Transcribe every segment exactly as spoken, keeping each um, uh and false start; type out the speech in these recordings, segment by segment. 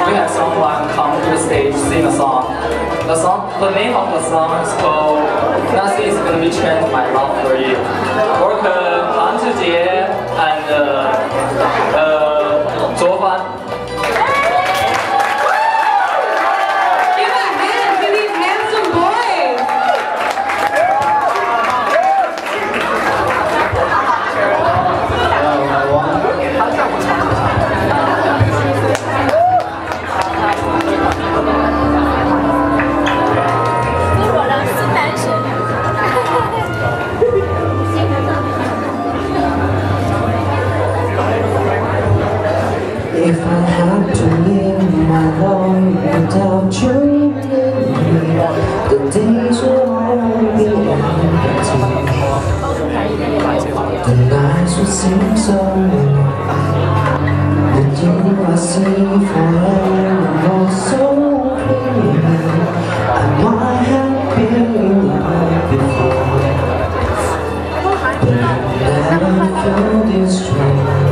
we have someone come to the stage, sing a song. The song, the name of the song is called "Nothing is Gonna Be Changed My Love for You." Welcome Han Zhijie and uh, uh, Zhou Fan. Give a hand to these handsome boys. If I had to live my life without you, the days will all be empty. The nights would seem so long. With you I see forever so clearly. I might have been in love before, but I never felt this strong.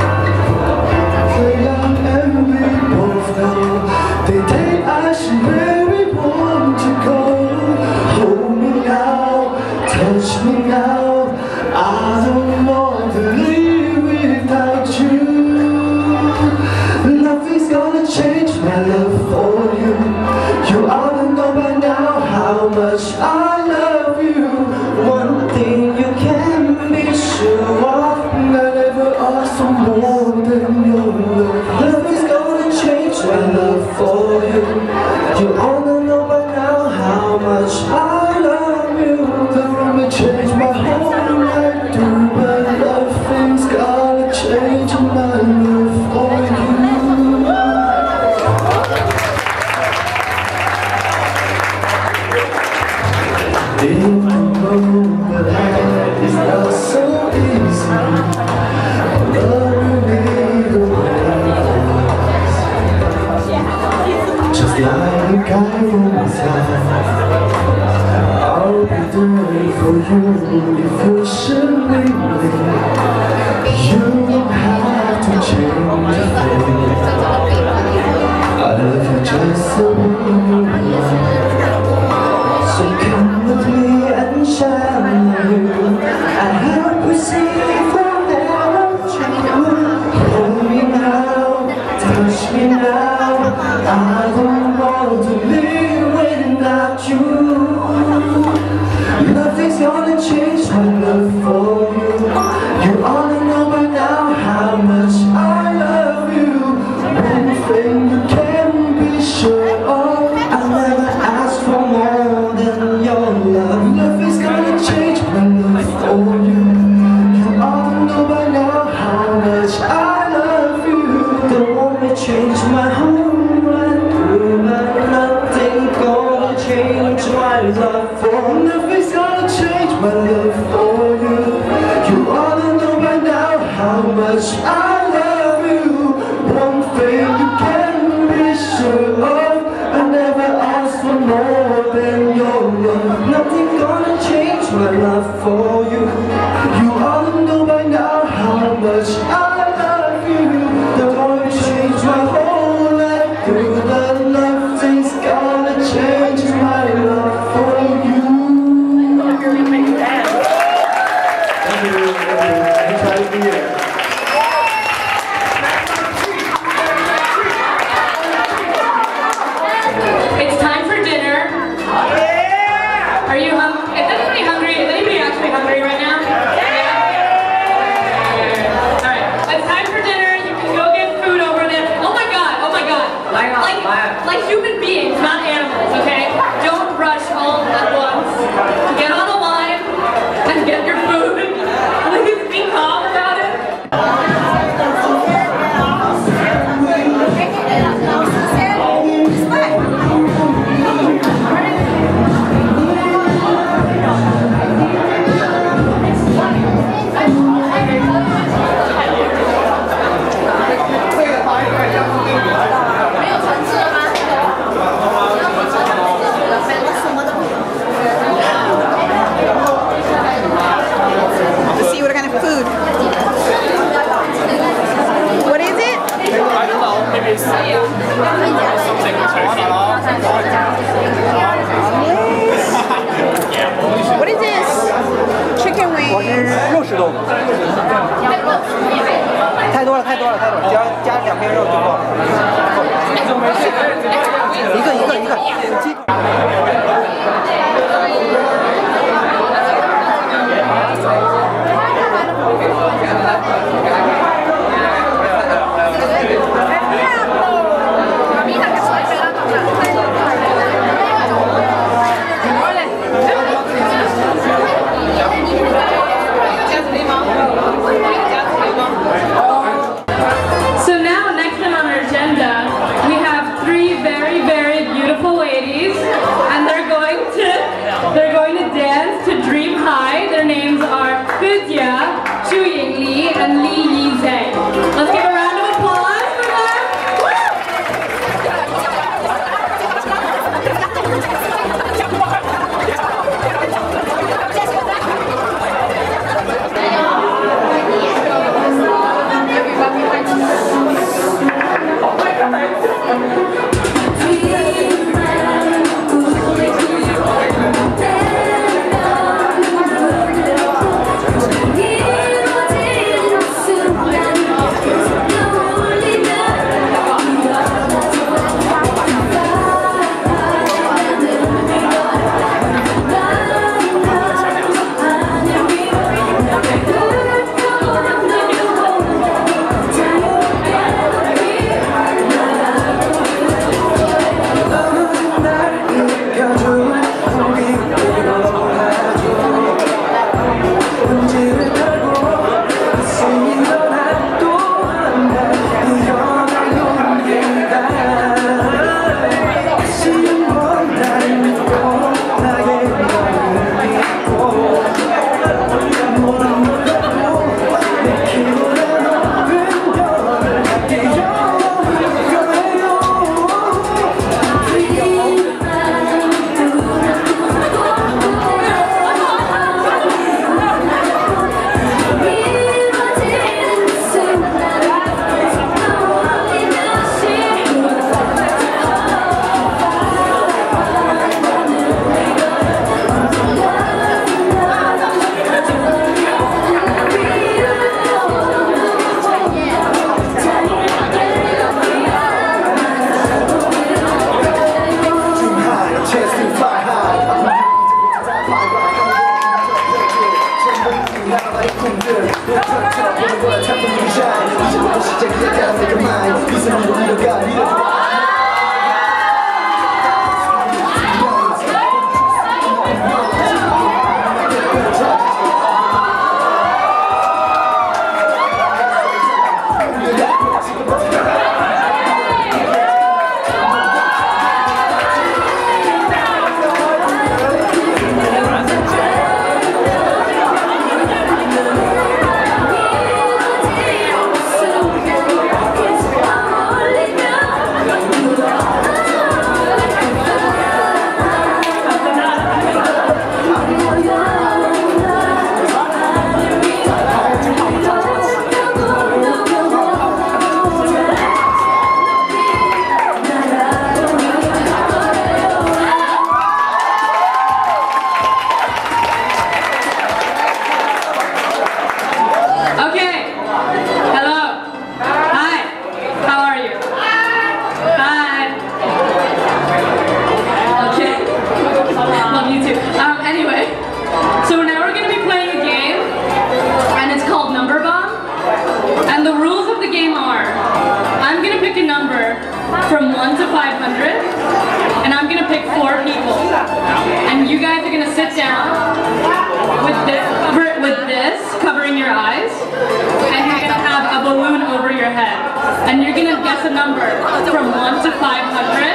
The day I should really want to go. Hold me now, touch me now. I don't want to live without you. Nothing's gonna change my love for you. You ought to know by now how much I love you. One thing you can be sure of, I never ask for more than your love. Nothing's gonna change my love for you. You ought to know by now how much I love you. Don't want me change my whole life too, but nothing's gonna change my love for you. Didn't know that life is not so easy. Love me the way just like I was had. I'll be doing for you if you should leave me. You don't have to change a thing. I love you just the way you are. So come with me and shine you. I help you see forever true. Hold me now, touch me now. I don't want to live without you. Nothing's gonna change my love for you. You ought to know by now how much I love you. One thing you can be sure of, I never asked for more than your love. Nothing's gonna change my love for you. You ought to know by now how much I love you. Don't want me change my whole life through, but nothing's gonna change my love for you. Nothing's gonna change my love for you. You ought to know by now how much I love you. One thing you can be sure of, I never asked for more than your love. Nothing's gonna change my love for you. You ought to know by now how much I love you. Don't want to change my whole life through, but nothing's gonna change my love for you. Thank you. Thank you. Thank you. It's time for dinner. Are you hungry? Is anybody hungry? Is anybody actually hungry right now? Alright, it's time for dinner. You can go get food over there. Oh my god, oh my god. Like, What is this? Chicken wing. 我是肉食动物。太多了，太多了，太多了，只要加两片肉就够了。一个一个一个。鸡。 So now, next on our agenda, we have three very, very beautiful ladies, and they're going to they're going to dance to Dream High. Their names are Fujia, Zhu Yingli, and Li Yizhe. Let's give a round of applause for them. from one to five hundred, and I'm gonna pick four people. And you guys are gonna sit down with this, cover, with this covering your eyes, and you're gonna have a balloon over your head. And you're gonna guess a number from one to five hundred.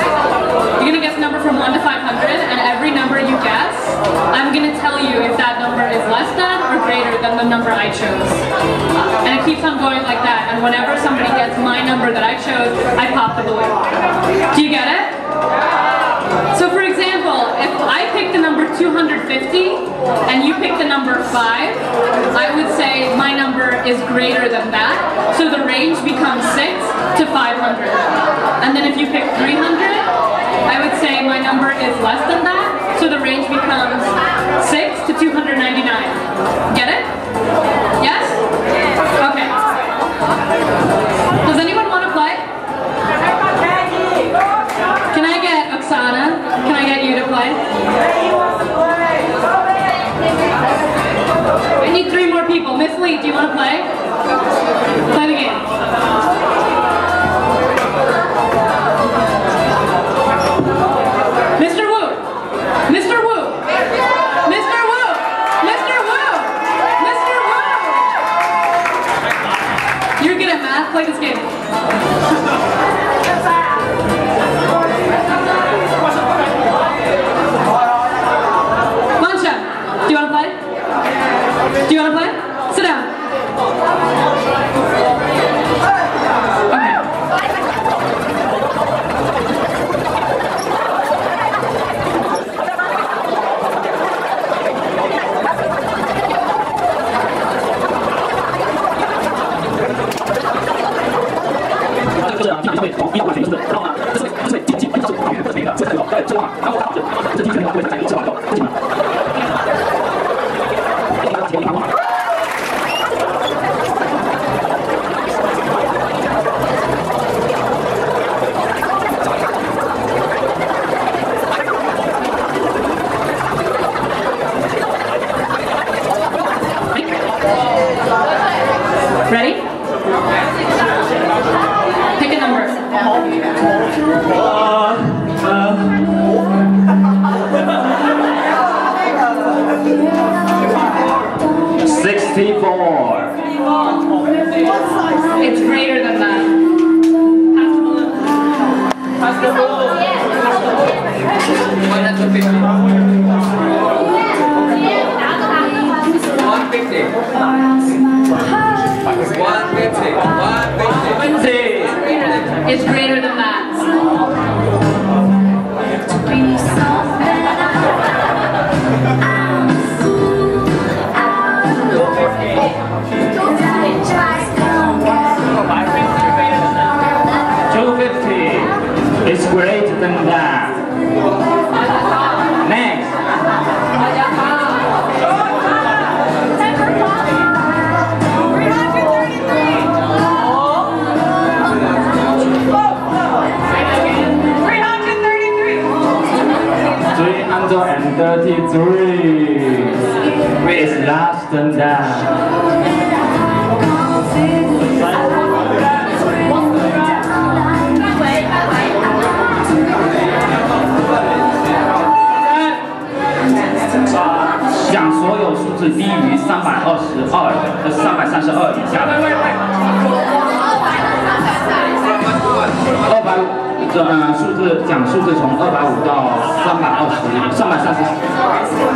You're gonna guess a number from one to five hundred, and every number you guess, I'm gonna tell you if that number is less than or greater than the number I chose. And it keeps on going like that, and whenever somebody gets my number that I chose, I pop the balloon. Do you get it? So for example, if I pick pick the number two hundred fifty and you pick the number five, I would say my number is greater than that. So the range becomes six to five hundred. And then if you pick three hundred, I would say my number is less than that. So the range becomes six to two hundred ninety-nine. Get it? Yes? Okay. Does anyone want to play? Can I get Oksana? Can I get you to play? I need three more people. Miss Lee, do you want to play? Play the game. Mister Wu! Mister Wu! Mister Wu! Mister Wu! Mister Wu! You're good at math? Play this game. Mancha, do you want to play? Do you want to play? Sit down. Okay. Ready? Pick a number. sixty-four. It's greater than that. Pass the balloon. one hundred fifty. one fifty. one fifty. one fifty. It's greater than that. two fifty. It's greater than that. Next. three hundred thirty-three. It's less than that.想所有数字低于三百二十二和三百三十二以下的。二百五，这呃数字讲数字从二百五到三百二十，三百三十。